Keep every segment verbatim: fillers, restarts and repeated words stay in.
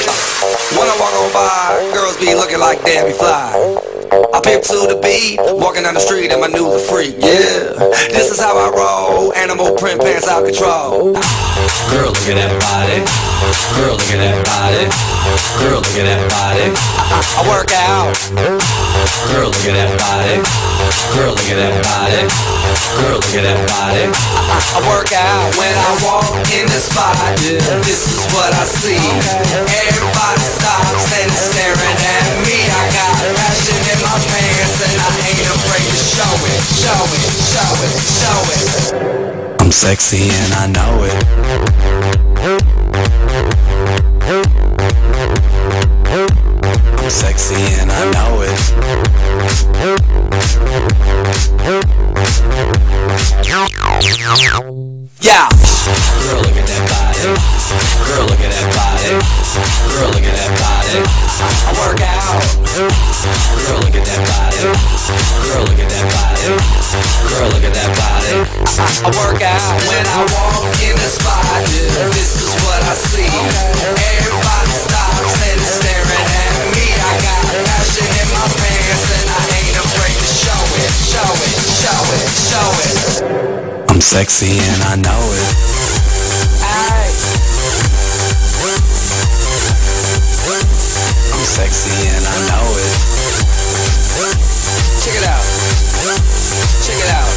When I walk on by, girls be looking like Debbie Fly. I pimp to the beat, walking down the street in my new freak, yeah. This is how I roll, animal print pants out control. Girl, look at that body. Girl, look at that body. Girl, look at that body. I, I work out. Girl, look at that body. Girl, look at that body. Girl, look at that body. I, I work out when I walk in the spot. This is what I see. Everybody stops and staring at me. I got passion in my pants and I ain't afraid to show it, show it, show it, show it. I'm sexy and I know it. I'm sexy and I know it. Yeah. Girl, look at that body. Girl, look at that body. Girl, look at that body. I work out. Girl, look at that body. Girl, look at that body. Girl, look at that body. I, I work out when I walk in the spot. This is what I see. Everybody stops and is staring at me. I got passion in my pants and I ain't afraid to show it, show it, show it, show it. I'm sexy and I know it. Aye. I'm sexy and I know it. Check it out. Check it out.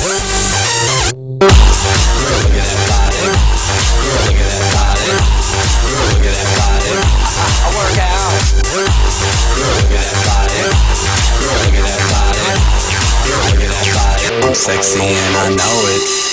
Girl, look at that body. Girl, look at that body. Girl, look at that body. I, I work out. Girl, look at that body. Girl, look at that body. Girl, look at that body. I'm sexy and I know it.